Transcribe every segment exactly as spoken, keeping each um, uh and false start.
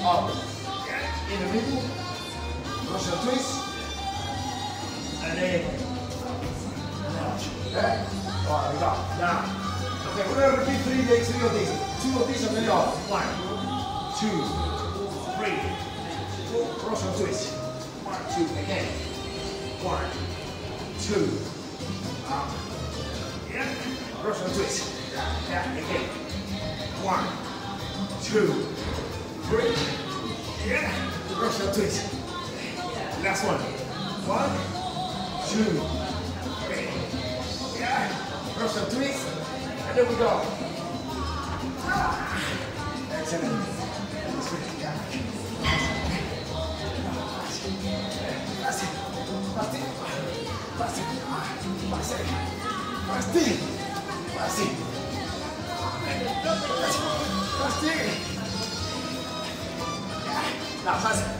up, in the middle, Russian twist, and then launch. Okay? Alright, we got now. Okay, we're gonna repeat three days, three of these. Two of these and then off. One, two, three, four. Russian twist. One, two, again. One, two. Up. Yeah. Russian twist. Yeah, again. One, two, three. Yeah. Russian twist. Last one. One, two, three. Yeah. Russian twist. And there we go. Ah. Excellent. That's it. That's it. That's it. That's it. That's it. That's it. That's it. That's it. Now, that's it.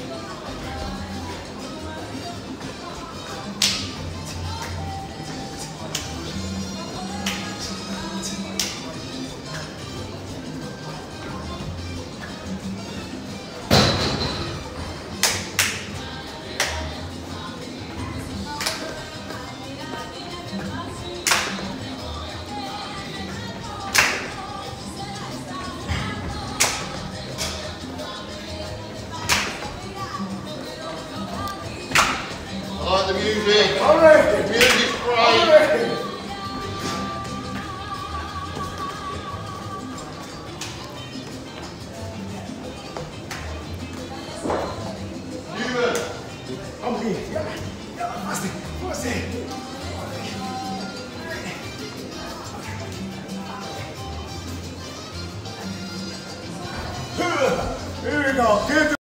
I like the music. All right. The music's great. All right. Cuban. I'm here. Yeah. Yeah. Fast it. Fast it. Here we go. Get